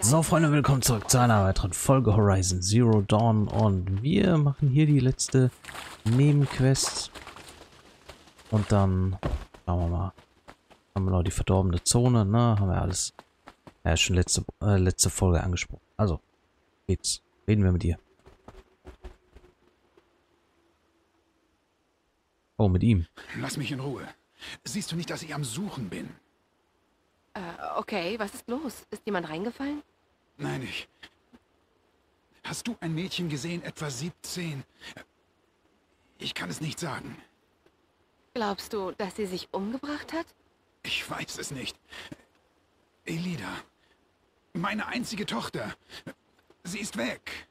So, Freunde, willkommen zurück zu einer weiteren Folge Horizon Zero Dawn und wir machen hier die letzte Nebenquest und dann schauen wir mal, haben wir noch die verdorbene Zone, ne, haben wir alles, ja, schon letzte Folge angesprochen. Also, geht's, reden wir mit dir. Oh, mit ihm. Lass mich in Ruhe. Siehst du nicht, dass ich am Suchen bin? Okay, was ist los? Ist jemand reingefallen? Nein, ich... Hast du ein Mädchen gesehen, etwa 17? Ich kann es nicht sagen. Glaubst du, dass sie sich umgebracht hat? Ich weiß es nicht. Elida. Meine einzige Tochter. Sie ist weg.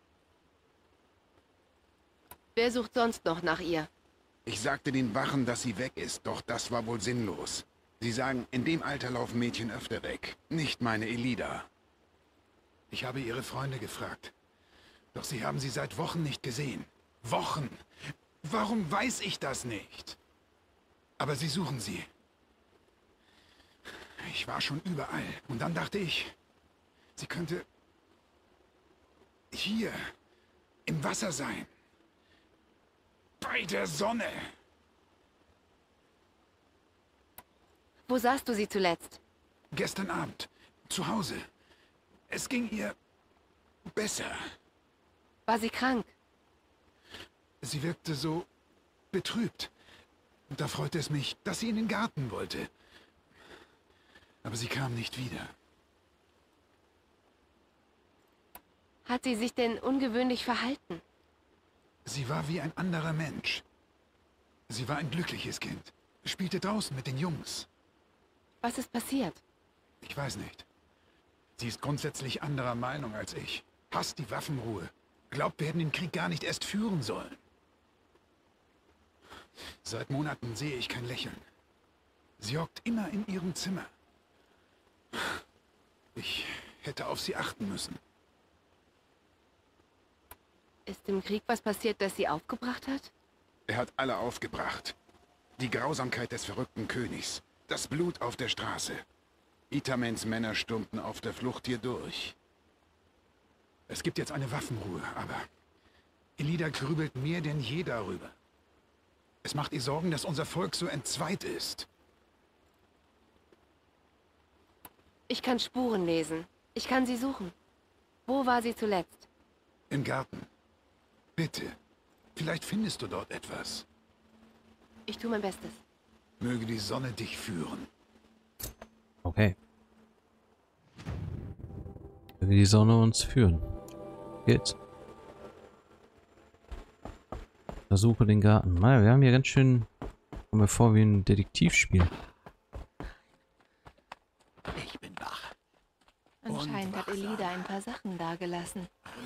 Wer sucht sonst noch nach ihr? Ich sagte den Wachen, dass sie weg ist, doch das war wohl sinnlos. Sie sagen, in dem Alter laufen Mädchen öfter weg. Nicht meine Elida. Ich habe ihre Freunde gefragt. Doch sie haben sie seit Wochen nicht gesehen. Wochen! Warum weiß ich das nicht? Aber sie suchen sie. Ich war schon überall. Und dann dachte ich, sie könnte hier im Wasser sein. Bei der Sonne. Wo sahst du sie zuletzt? Gestern Abend. Zu Hause. Es ging ihr besser. War sie krank? Sie wirkte so betrübt. Und da freute es mich, dass sie in den Garten wollte. Aber sie kam nicht wieder. Hat sie sich denn ungewöhnlich verhalten? Sie war wie ein anderer Mensch. Sie war ein glückliches Kind. Spielte draußen mit den Jungs. Was ist passiert? Ich weiß nicht. Sie ist grundsätzlich anderer Meinung als ich. Hasst die Waffenruhe. Glaubt, wir hätten den Krieg gar nicht erst führen sollen. Seit Monaten sehe ich kein Lächeln. Sie hockt immer in ihrem Zimmer. Ich hätte auf sie achten müssen. Ist im Krieg was passiert, das sie aufgebracht hat? Er hat alle aufgebracht. Die Grausamkeit des verrückten Königs. Das Blut auf der Straße. Itamens Männer stürmten auf der Flucht hier durch. Es gibt jetzt eine Waffenruhe, aber Elida grübelt mehr denn je darüber. Es macht ihr Sorgen, dass unser Volk so entzweit ist. Ich kann Spuren lesen. Ich kann sie suchen. Wo war sie zuletzt? Im Garten. Bitte. Vielleicht findest du dort etwas. Ich tue mein Bestes. Möge die Sonne dich führen. Okay. Möge die Sonne uns führen. Geht's. Versuche den Garten. Naja, wir haben hier ganz schön... Kommen wir vor wie ein Detektivspiel. Ich bin wach. Anscheinend hat Elida ein paar Sachen dagelassen.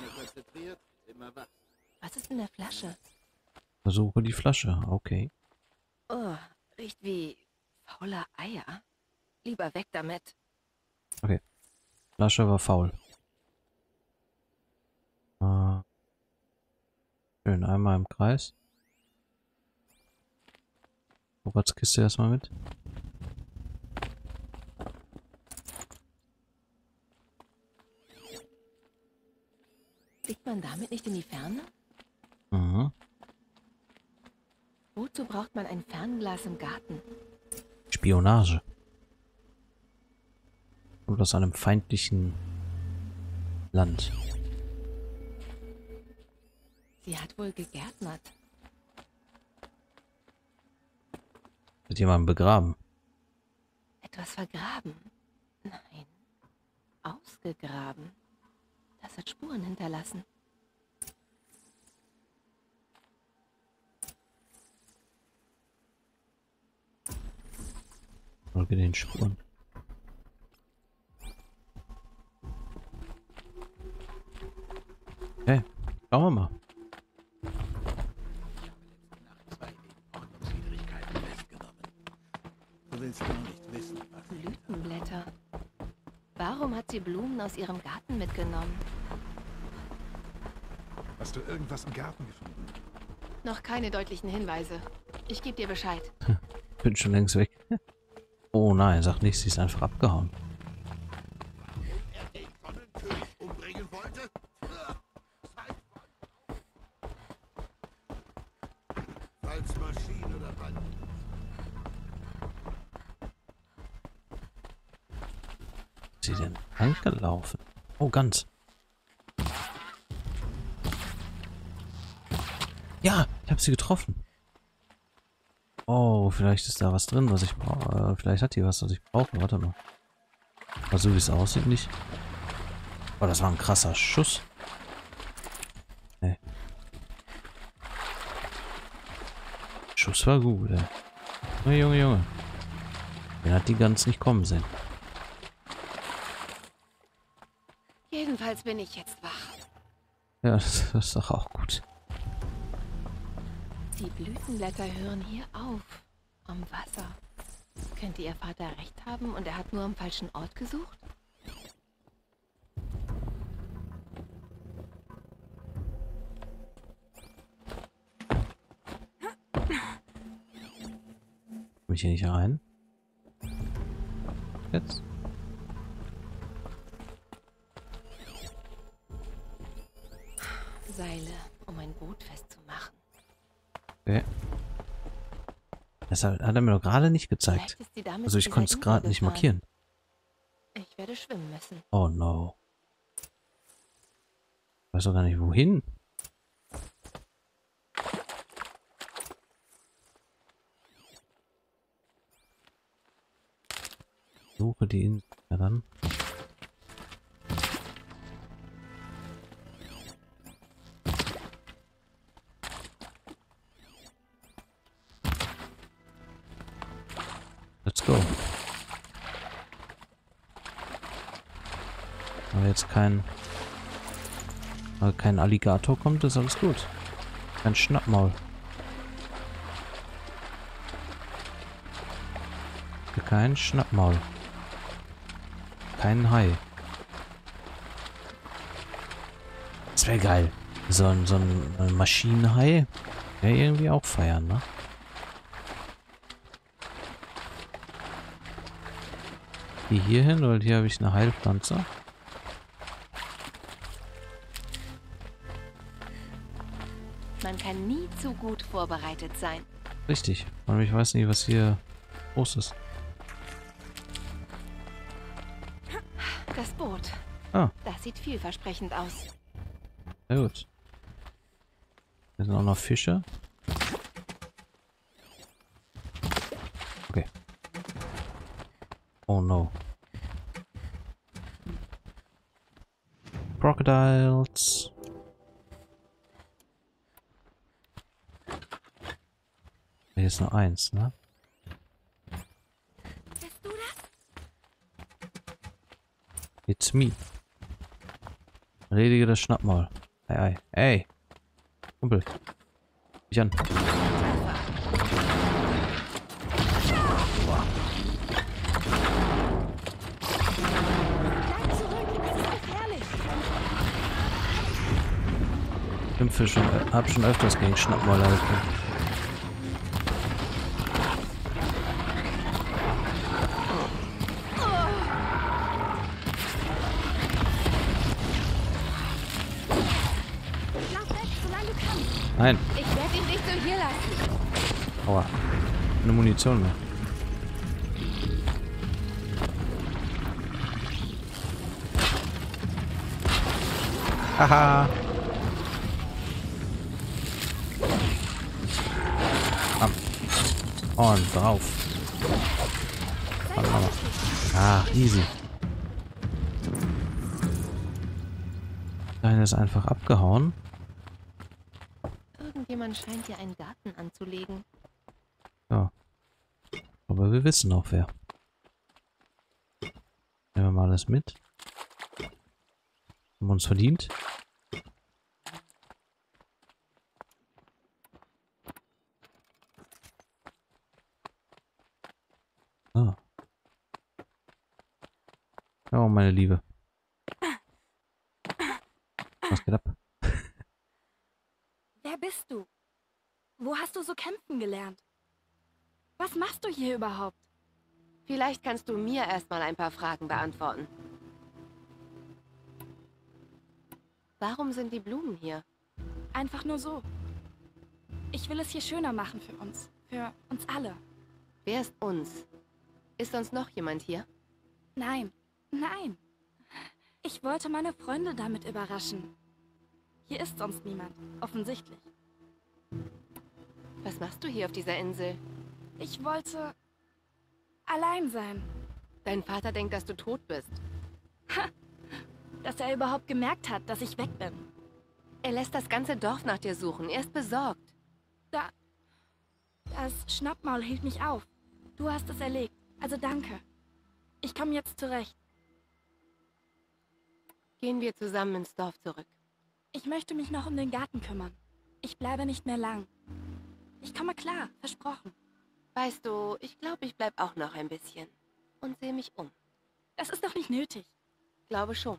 Was ist in der Flasche? Versuche die Flasche. Okay. Oh, riecht wie faule Eier. Lieber weg damit. Okay. Flasche war faul. Schön, einmal im Kreis. Vorratskiste erstmal mit. Blickt man damit nicht in die Ferne? Mhm. Wozu braucht man ein Fernglas im Garten? Spionage. Und aus einem feindlichen Land. Sie hat wohl gegärtnert. Wird jemand begraben? Etwas vergraben? Nein. Ausgegraben. Das hat Spuren hinterlassen. Folge den Spuren. Okay, schauen wir mal. Du willst gar nicht wissen, was ich... Blütenblätter. Warum hat sie Blumen aus ihrem Garten mitgenommen? Hast du irgendwas im Garten gefunden? Noch keine deutlichen Hinweise. Ich gebe dir Bescheid. Bin schon längst weg. Oh nein, sag nicht, sie ist einfach abgehauen. Holzmaschine oder was? Ist sie denn angelaufen? Oh, ganz. Ja, ich habe sie getroffen. Oh, vielleicht ist da was drin, was ich brauche. Vielleicht hat die was ich brauche. Warte mal. Aber so wie es aussieht, nicht. Oh, das war ein krasser Schuss. Nee. Schuss war gut, ey. Oh, Junge, Junge. Den hat die ganz nicht kommen sehen. Jedenfalls bin ich jetzt wach. Ja, das ist doch auch gut. Die Blütenblätter hören hier auf. Am Wasser. Könnte Ihr Vater recht haben und er hat nur am falschen Ort gesucht? Komm ich hier nicht rein? Jetzt? Seile, um ein Boot festzumachen. Okay. Das hat er mir doch gerade nicht gezeigt. Vielleicht ist sie damit Also ich dieser konnte es Insel gerade nicht gefahren. markieren. Ich werde schwimmen müssen. Oh no. Ich weiß doch gar nicht wohin. Suche die Insel. Ja dann. Let's go. Aber jetzt kein Alligator kommt, ist alles gut. Kein Schnappmaul. Kein Schnappmaul. Kein Hai. Das wäre geil. So ein Maschinenhai wäre irgendwie auch feiern, ne? Hier hin, weil hier habe ich eine Heilpflanze. Man kann nie zu gut vorbereitet sein. Richtig. Aber ich weiß nicht, was hier los ist. Das Boot. Ah. Das sieht vielversprechend aus. Sehr gut. Hier sind auch noch Fische. Okay. Oh no. Crocodiles. Hier ist nur eins, ne? Bist du das? It's me. Erledige das Schnappmaul. Ei, ei. Ey. Kumpel. Mich an. Kämpfe schon, hab schon öfters gegen Schnappmäuler gekämpft. Lauf weg, solange du kannst. Nein. Ich werde ihn nicht so hier lassen. Aua. Keine Munition mehr. Haha. Und drauf. Ah, easy. Deine ist einfach abgehauen. Irgendjemand scheint hier einen Garten anzulegen. Ja. Aber wir wissen auch wer. Nehmen wir mal alles mit. Haben wir uns verdient. Ah. Oh, meine Liebe. Was geht ab? Wer bist du? Wo hast du so kämpfen gelernt? Was machst du hier überhaupt? Vielleicht kannst du mir erstmal ein paar Fragen beantworten. Warum sind die Blumen hier? Einfach nur so. Ich will es hier schöner machen für uns. Für uns alle. Wer ist uns? Ist sonst noch jemand hier? Nein, nein. Ich wollte meine Freunde damit überraschen. Hier ist sonst niemand, offensichtlich. Was machst du hier auf dieser Insel? Ich wollte allein sein. Dein Vater denkt, dass du tot bist. Dass er überhaupt gemerkt hat, dass ich weg bin. Er lässt das ganze Dorf nach dir suchen. Er ist besorgt. Das Schnappmaul hielt mich auf. Du hast es erlegt, also danke. Ich komme jetzt zurecht. Gehen wir zusammen ins Dorf zurück. Ich möchte mich noch um den Garten kümmern. Ich bleibe nicht mehr lang. Ich komme klar, versprochen. Weißt du, ich glaube, ich bleib auch noch ein bisschen. Und sehe mich um. Das ist doch nicht nötig. Glaube schon.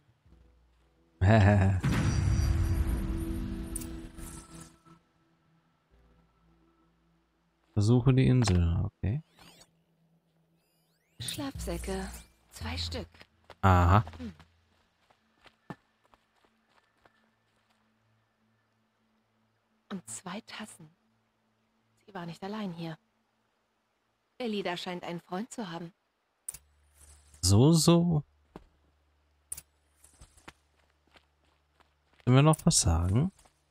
Versuche die Insel, okay. Schlafsäcke. 2 Stück. Aha. Und 2 Tassen. Sie war nicht allein hier. Elida scheint einen Freund zu haben. So. Sollen wir noch was sagen?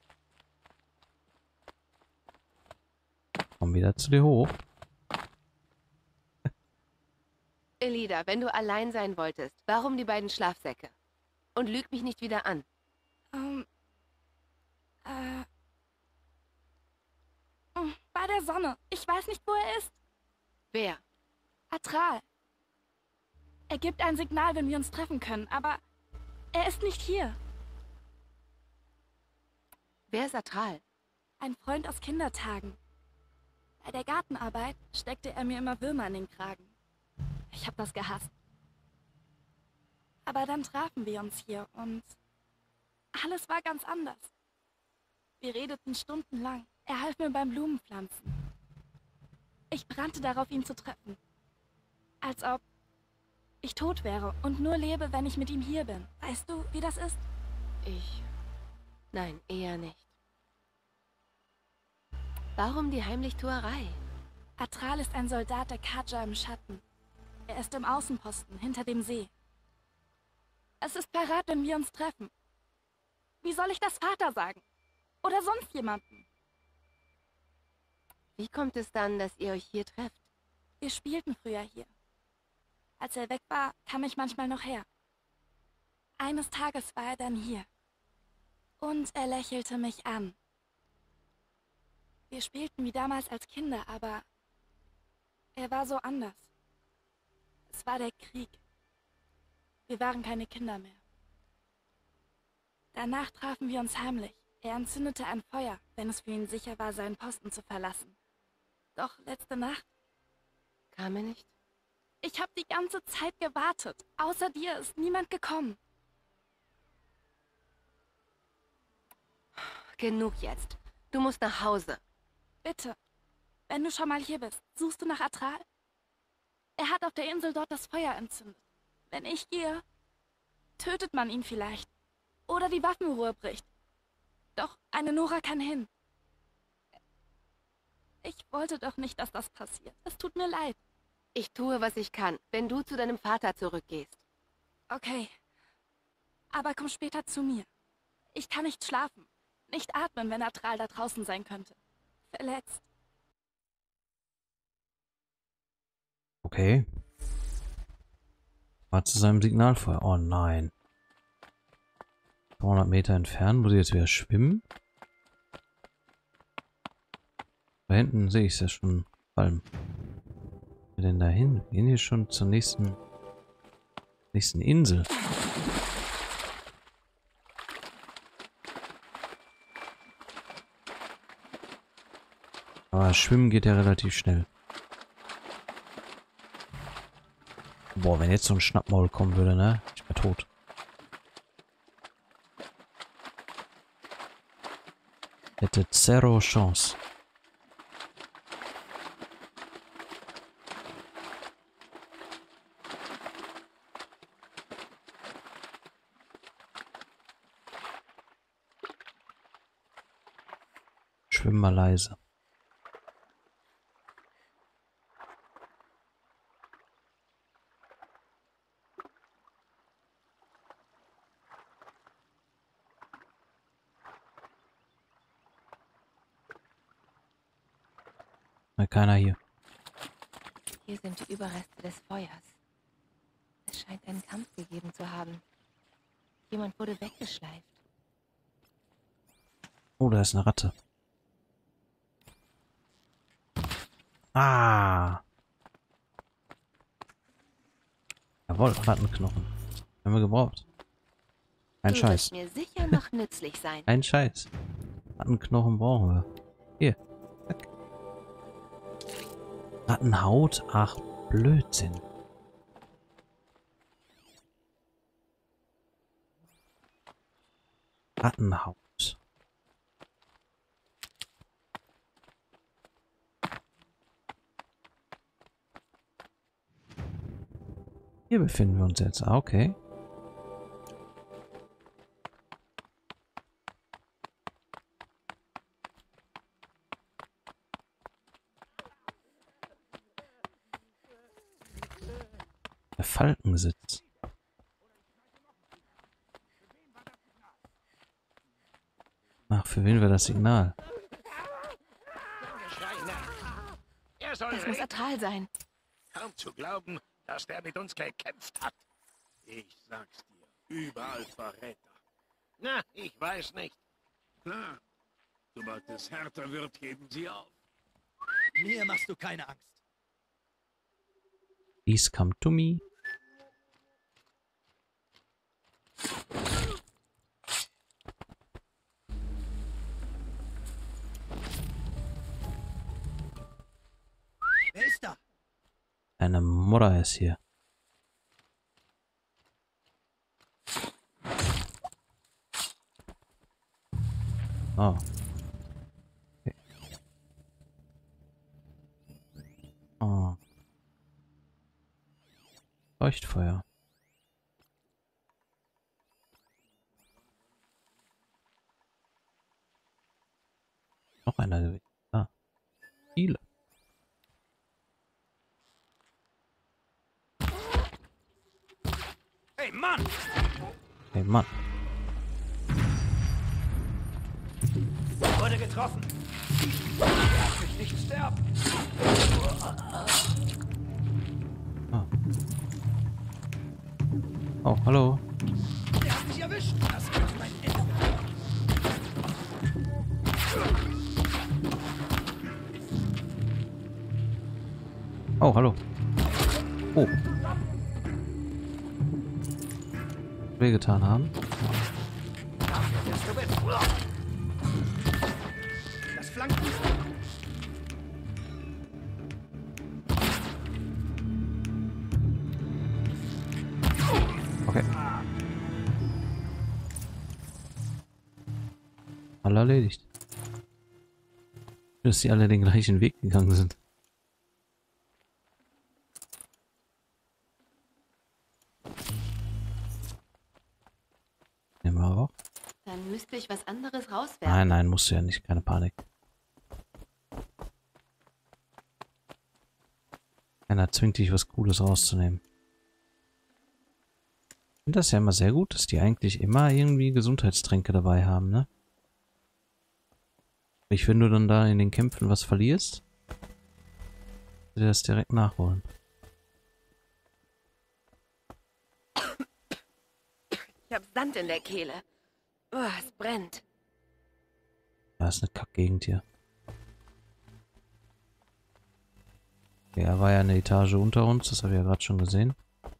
Komm wieder zu dir hoch. Elida, wenn du allein sein wolltest, warum die beiden Schlafsäcke? Und lüg mich nicht wieder an. Bei der Sonne. Ich weiß nicht, wo er ist. Wer? Atral. Er gibt ein Signal, wenn wir uns treffen können, aber er ist nicht hier. Wer ist Atral? Ein Freund aus Kindertagen. Bei der Gartenarbeit steckte er mir immer Würmer in den Kragen. Ich habe das gehasst. Aber dann trafen wir uns hier und alles war ganz anders. Wir redeten stundenlang. Er half mir beim Blumenpflanzen. Ich brannte darauf, ihn zu treffen. Als ob ich tot wäre und nur lebe, wenn ich mit ihm hier bin. Weißt du, wie das ist? Nein, eher nicht. Warum die Heimlichtuerei? Atral ist ein Soldat der Kaja im Schatten. Er ist im Außenposten, hinter dem See. Es ist parat, wenn wir uns treffen. Wie soll ich das Vater sagen? Oder sonst jemanden? Wie kommt es dann, dass ihr euch hier trefft? Wir spielten früher hier. Als er weg war, kam ich manchmal noch her. Eines Tages war er dann hier. Und er lächelte mich an. Wir spielten wie damals als Kinder, aber er war so anders. Es war der Krieg. Wir waren keine Kinder mehr. Danach trafen wir uns heimlich. Er entzündete ein Feuer, wenn es für ihn sicher war, seinen Posten zu verlassen. Doch letzte Nacht... Kam er nicht? Ich habe die ganze Zeit gewartet. Außer dir ist niemand gekommen. Genug jetzt. Du musst nach Hause. Bitte, wenn du schon mal hier bist, suchst du nach Atral? Er hat auf der Insel dort das Feuer entzündet. Wenn ich gehe, tötet man ihn vielleicht. Oder die Waffenruhe bricht. Doch eine Nora kann hin. Ich wollte doch nicht, dass das passiert. Es tut mir leid. Ich tue, was ich kann, wenn du zu deinem Vater zurückgehst. Okay. Aber komm später zu mir. Ich kann nicht schlafen. Nicht atmen, wenn Atral da draußen sein könnte. Verletzt. Okay. War zu seinem Signalfeuer. Oh nein. 200 Meter entfernt. Muss ich jetzt wieder schwimmen? Da hinten sehe ich es ja schon. Palm. Wo denn da hin? Wir gehen hier schon zur nächsten Insel. Aber Schwimmen geht ja relativ schnell. Boah, wenn jetzt so ein Schnappmaul kommen würde, ne? Ich wäre tot. Hätte zero Chance. Schwimm mal leise. Keiner hier. Hier sind die Überreste des Feuers. Es scheint einen Kampf gegeben zu haben. Jemand wurde weggeschleift. Oh, da ist eine Ratte. Ah! Jawohl, Rattenknochen. Haben wir gebraucht. Ein Du Scheiß. wirst mir sicher noch nützlich sein. Ein Scheiß. Rattenknochen brauchen wir. Hier. Zack. Rattenhaut? Ach, Blödsinn. Rattenhaut. Hier befinden wir uns jetzt. Ah, okay. Der Falkensitz. Ach, für wen wäre das Signal? Das muss Atral sein. Kaum zu glauben, dass der mit uns gekämpft hat. Ich sag's dir, überall Verräter. Na, ich weiß nicht. Klar. Sobald es härter wird, geben sie auf. Mir machst du keine Angst. Please come to me. Wer ist da? Eine Mutter ist hier. Oh. Okay. Oh. Leuchtfeuer. Noch einer gewesen. Ah. Viele. Hey Mann! Hey Mann. Wurde getroffen. Lass mich nicht sterben. Ah. Oh, hallo. Der hat mich erwischt. Das könnte mein Ende werden. Oh, hallo. Oh. Wehgetan haben. Dafür wirst du mit. Das Flanken. Okay. Alle erledigt. Dass sie alle den gleichen Weg gegangen sind. Nehmen wir auch. Dann müsste ich was anderes rauswerfen. Nein, nein, musst du ja nicht. Keine Panik. Keiner zwingt dich, was Cooles rauszunehmen. Ich finde das ja immer sehr gut, dass die eigentlich immer irgendwie Gesundheitstränke dabei haben, ne? Sprich, wenn du dann da in den Kämpfen was verlierst, kannst du das direkt nachholen. Ich hab Sand in der Kehle. Oh, es brennt. Da ist eine Kackgegend hier. Ja, war ja eine Etage unter uns, das habe ich ja gerade schon gesehen.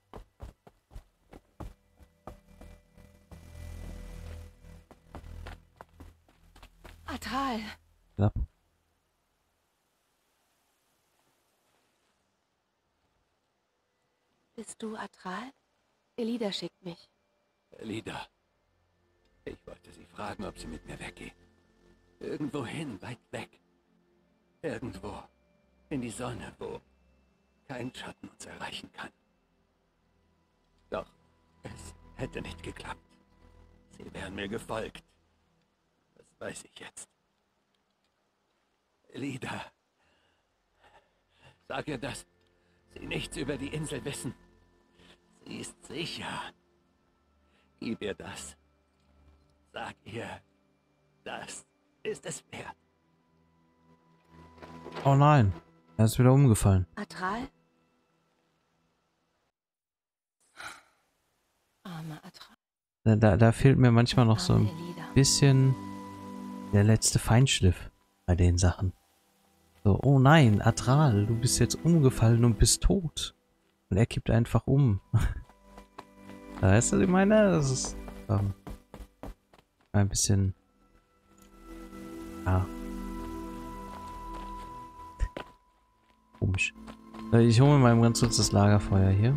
Atral. Ja. Bist du Atral? Elida schickt mich. Elida, ich wollte Sie fragen, ob Sie mit mir weggehen. Irgendwo hin, weit weg. Irgendwo in die Sonne, wo kein Schatten uns erreichen kann. Doch es hätte nicht geklappt. Sie wären mir gefolgt. Das weiß ich jetzt. Elida, sag ihr, dass Sie nichts über die Insel wissen. Sie ist sicher. Gib ihr das. Sag ihr, das ist es wert. Oh nein. Er ist wieder umgefallen. Atral? Armer Atral. Da fehlt mir manchmal noch so Arme ein Elida. bisschen der letzte Feinschliff bei den Sachen. So, oh nein, Atral, du bist jetzt umgefallen und bist tot. Und er kippt einfach um. Weißt du, was ich meine? Das ist ein bisschen... Ja. Komisch. Ich hole mir mal ganz kurz das Lagerfeuer hier.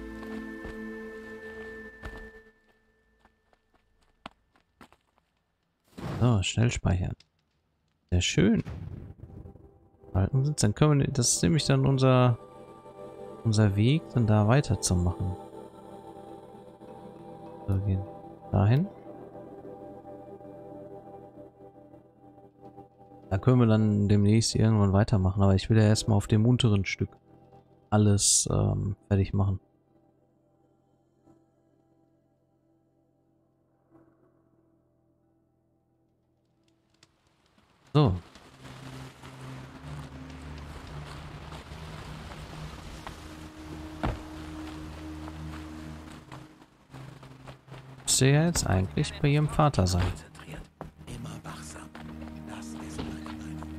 So, schnell speichern. Sehr schön. Halten Sitz, dann können wir, das ist nämlich dann unser Weg, dann da weiterzumachen. So, gehen dahin. Da können wir dann demnächst irgendwann weitermachen, aber ich will ja erstmal auf dem unteren Stück alles fertig machen. So. Müsste ja jetzt eigentlich bei ihrem Vater sein. Konzentriert, immer wachsam. Das ist meine Meinung.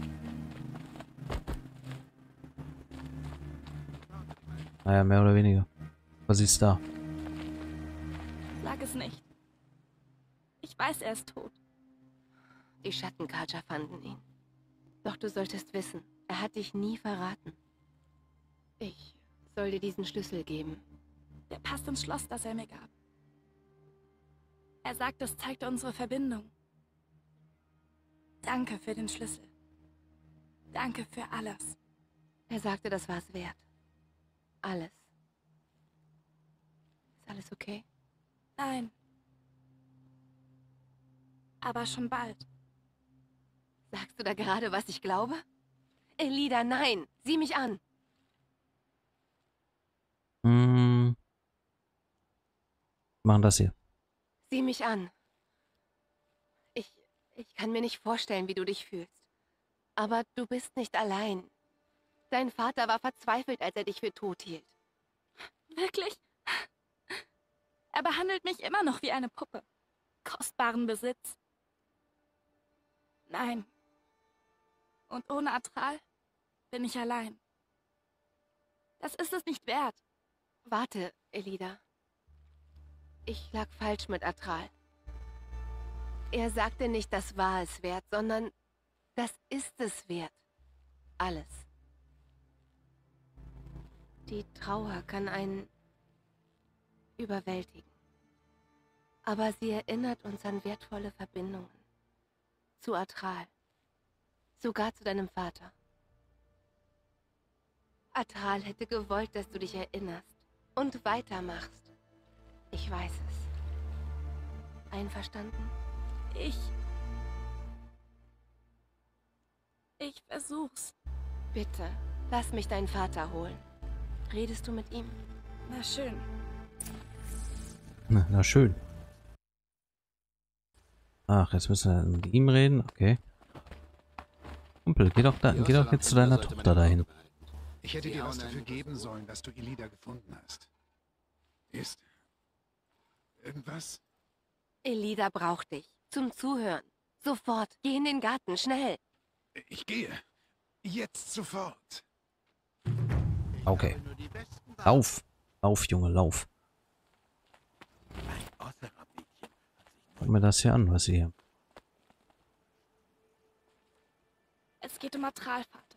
Naja, mehr oder weniger. Was ist da? Sag es nicht. Ich weiß, er ist tot. Die Schattenkater fanden ihn. Doch du solltest wissen, er hat dich nie verraten. Ich soll dir diesen Schlüssel geben. Der passt ins Schloss, das er mir gab. Er sagt, es zeigt unsere Verbindung. Danke für den Schlüssel. Danke für alles. Er sagte, das war es wert. Alles. Ist alles okay? Nein. Aber schon bald. Sagst du da gerade, was ich glaube? Elida, nein! Sieh mich an! Machen das hier. Sieh mich an. Ich kann mir nicht vorstellen, wie du dich fühlst. Aber du bist nicht allein. Dein Vater war verzweifelt, als er dich für tot hielt. Wirklich? Er behandelt mich immer noch wie eine Puppe. Kostbaren Besitz. Nein. Und ohne Atral bin ich allein. Das ist es nicht wert. Warte, Elida. Ich lag falsch mit Atral. Er sagte nicht, das war es wert, sondern das ist es wert. Alles. Die Trauer kann einen überwältigen. Aber sie erinnert uns an wertvolle Verbindungen. Zu Atral. Sogar zu deinem Vater. Atral hätte gewollt, dass du dich erinnerst und weitermachst. Ich weiß es. Einverstanden? Ich versuch's. Bitte, lass mich deinen Vater holen. Redest du mit ihm? Na schön. Na schön. Ach, jetzt müssen wir mit ihm reden? Okay. Kumpel, geh doch jetzt zu deiner Tochter dahin. Ich hätte dir was dafür geben sollen, dass du Elida gefunden hast. Ist irgendwas? Elida braucht dich. Zum Zuhören. Sofort. Geh in den Garten. Schnell. Ich gehe. Jetzt sofort. Okay. Lauf. Lauf, Junge, lauf. Guck mir das hier an, was sie hier... Es geht um Atral, Vater.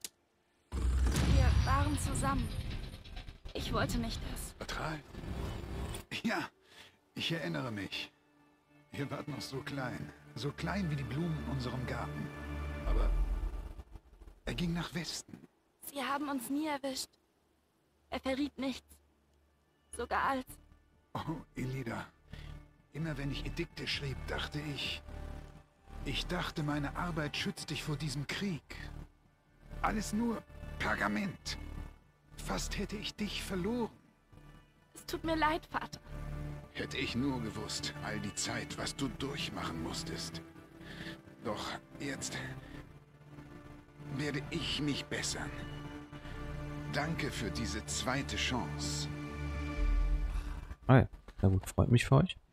Wir waren zusammen. Ich wollte nicht, dass... Atral? Ja, ich erinnere mich. Ihr wart noch so klein. So klein wie die Blumen in unserem Garten. Aber er ging nach Westen. Sie haben uns nie erwischt. Er verriet nichts. Sogar als... Oh, Elida. Immer wenn ich Edikte schrieb, dachte ich... Ich dachte, meine Arbeit schützt dich vor diesem Krieg. Alles nur Pergament. Fast hätte ich dich verloren. Es tut mir leid, Vater. Hätte ich nur gewusst, all die Zeit, was du durchmachen musstest. Doch jetzt... werde ich mich bessern. Danke für diese zweite Chance. Okay, sehr gut, freut mich für euch.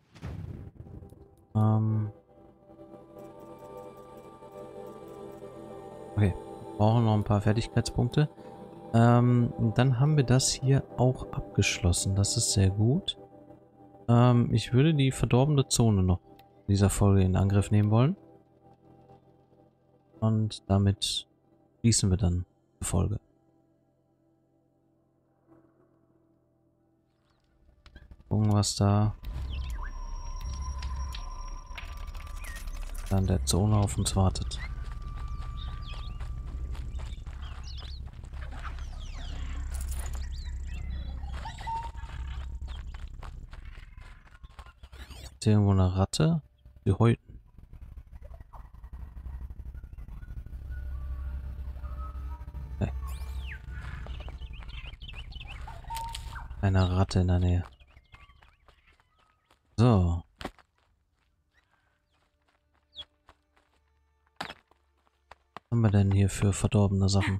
Okay, wir brauchen noch ein paar Fertigkeitspunkte. Dann haben wir das hier auch abgeschlossen. Das ist sehr gut. Ich würde die verdorbene Zone noch in dieser Folge in Angriff nehmen wollen. Und damit schließen wir dann die Folge. Gucken, was da an der Zone auf uns wartet. Ist hier irgendwo eine Ratte? Die Häuten. Okay. Eine Ratte in der Nähe. So. Was haben wir denn hier für verdorbene Sachen?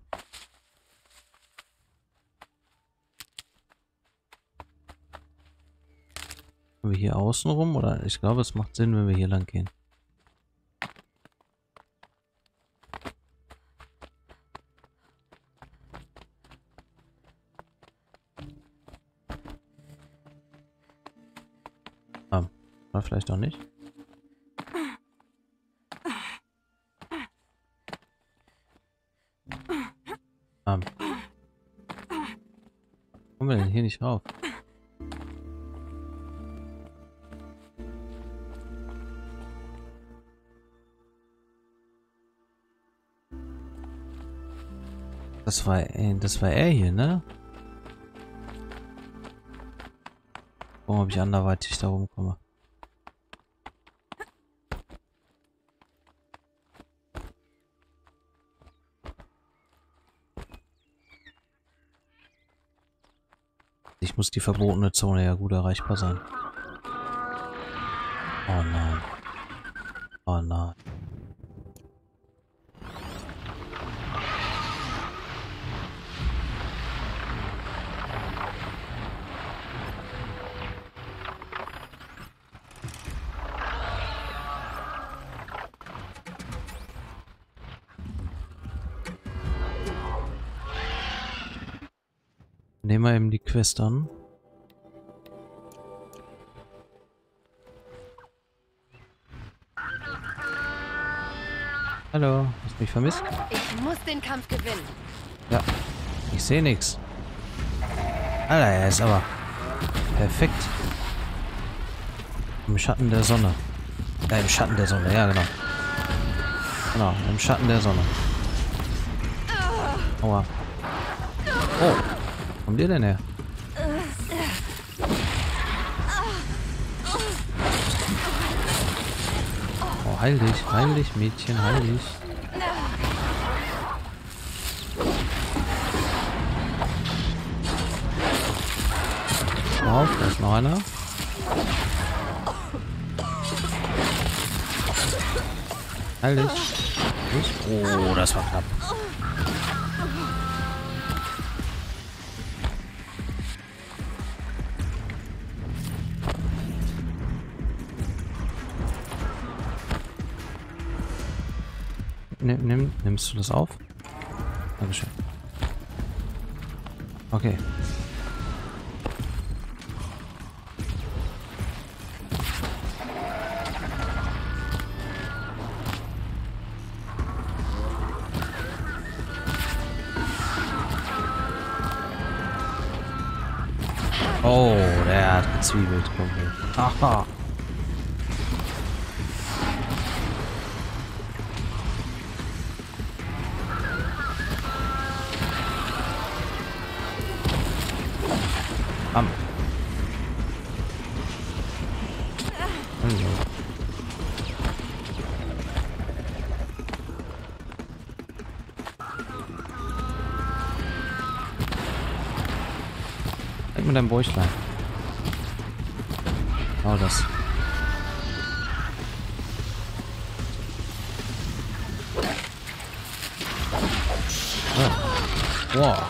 Können wir hier außen rum? Oder ich glaube, es macht Sinn, wenn wir hier lang gehen. Oder vielleicht auch nicht. Kommen wir denn hier nicht rauf? Das war er hier, ne? Gucken, ob ich anderweitig da rumkomme. Ich muss die verbotene Zone ja gut erreichbar sein. Oh nein. Oh nein. Nehmen wir eben die Quest an. Hallo, hast du mich vermisst? Ich muss den Kampf gewinnen. Ja, ich sehe nichts. Alter, er ist aber perfekt. Im Schatten der Sonne. Ja, im Schatten der Sonne, ja genau. Genau, im Schatten der Sonne. Aua. Oh. Wo kommt ihr denn her? Oh, heil dich, Mädchen, heil dich. Auf, da ist noch einer. Heil dich. Oh, das war knapp. Nimmst du das auf? Dankeschön. Okay. Oh, der hat gezwiebelt. Aha. Bam. Also. Zeig mir dein Bäuchlein. Genau das. Wow.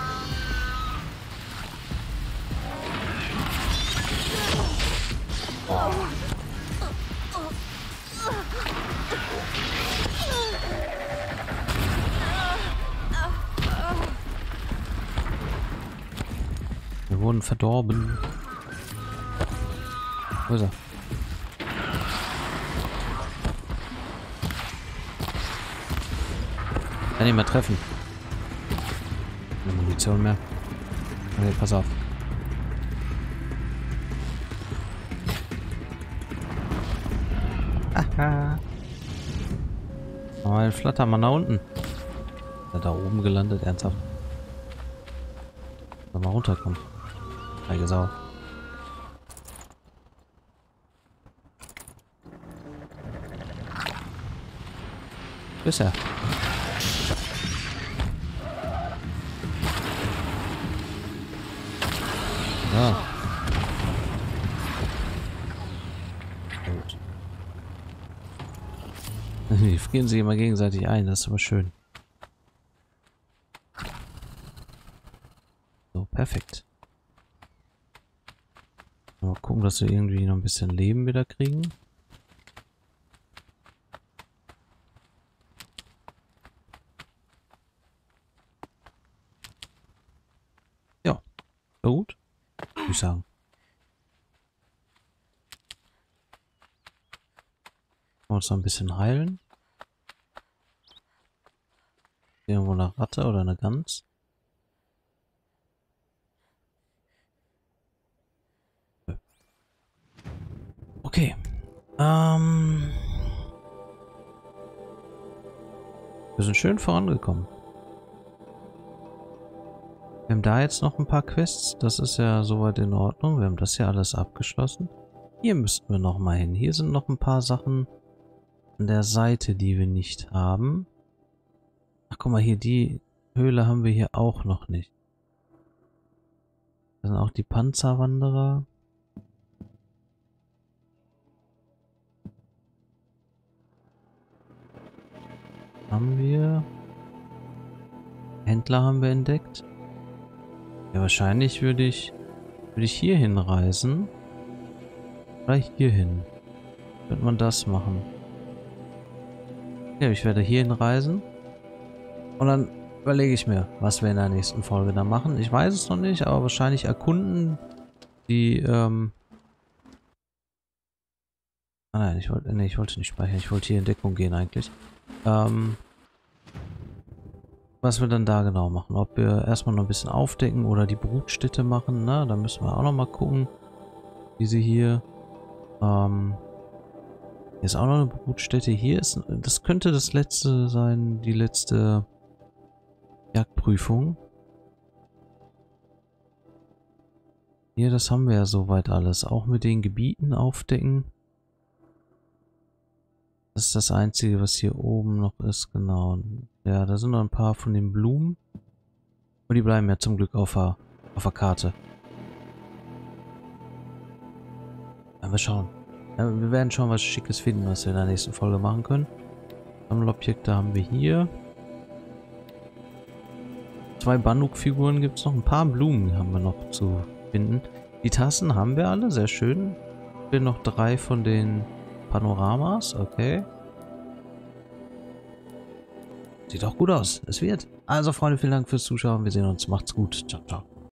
Wir wurden verdorben. Wo ist er? Kann ihn mal treffen. Keine Munition mehr. Okay, pass auf. Haha. Oh, ein Flattermann da unten. Ist er da oben gelandet? Ernsthaft? Soll mal runterkommen. Feige Sau. Wo ist er? Ja. Gut. Die frieren sich immer gegenseitig ein, das ist aber schön. So, perfekt. Mal gucken, dass wir irgendwie noch ein bisschen Leben wieder kriegen. Ja, gut. Würde ich sagen. Uns noch ein bisschen heilen. Irgendwo eine Ratte oder eine Gans. Okay. Wir sind schön vorangekommen. Wir haben da jetzt noch ein paar Quests. Das ist ja soweit in Ordnung. Wir haben das ja alles abgeschlossen. Hier müssten wir noch mal hin. Hier sind noch ein paar Sachen an der Seite, die wir nicht haben. Ach, guck mal hier. Die Höhle haben wir hier auch noch nicht. Das sind auch die Panzerwanderer. Haben wir. Händler haben wir entdeckt. Ja, wahrscheinlich würde ich hier hinreisen. Oder hier hin. Könnte man das machen. Ja, ich werde hier hinreisen. Und dann überlege ich mir, was wir in der nächsten Folge da machen. Ich weiß es noch nicht, aber wahrscheinlich erkunden die, Ah nein, ich wollte nicht speichern. Ich wollte hier in Deckung gehen eigentlich. Was wir dann da genau machen. Ob wir erstmal noch ein bisschen aufdecken oder die Brutstätte machen. Na, da müssen wir auch noch mal gucken. Diese hier. Hier ist auch noch eine Brutstätte. Hier ist, das könnte das letzte sein, die letzte Jagdprüfung. Hier, das haben wir ja soweit alles. Auch mit den Gebieten aufdecken. Das ist das Einzige, was hier oben noch ist, genau. Ja, da sind noch ein paar von den Blumen. Aber die bleiben ja zum Glück auf der Karte. Ja, wir schauen. Ja, wir werden schon was Schickes finden, was wir in der nächsten Folge machen können. Sammelobjekte haben wir hier. 2 Banuk-Figuren gibt es noch. Ein paar Blumen haben wir noch zu finden. Die Tassen haben wir alle, sehr schön. Wir noch 3 von den Panoramas, okay. Sieht auch gut aus. Es wird. Also Freunde, vielen Dank fürs Zuschauen. Wir sehen uns. Macht's gut. Ciao, ciao.